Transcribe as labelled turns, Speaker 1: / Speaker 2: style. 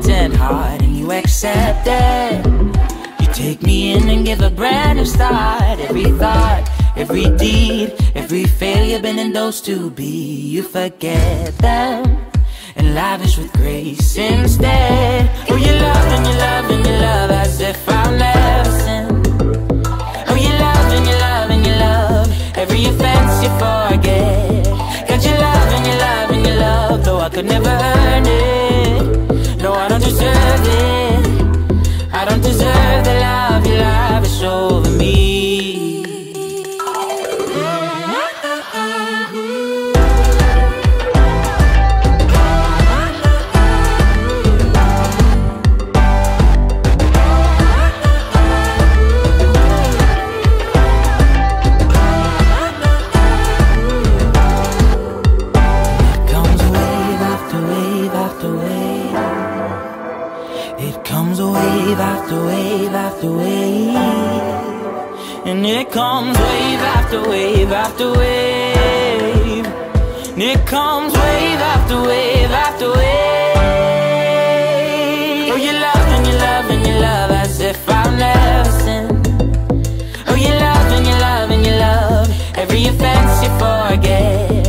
Speaker 1: penitent heart and you accept it. You take me in and give a brand new start. Every thought, every deed, every failure been endorsed to be. You forget them and lavish with grace instead. Oh, you love and you love and you love as if I've never sinned. Oh, you love and you love and you love every offense you forget. Cause you love and you love and you love, though I could never earn it. No, I don't deserve it. I don't deserve the love you lavish over me. And it comes wave after wave after wave. And it comes wave after wave after wave. Oh, you love and you love and you love as if I've never sinned. Oh, you love and you love and you love every offense you forget.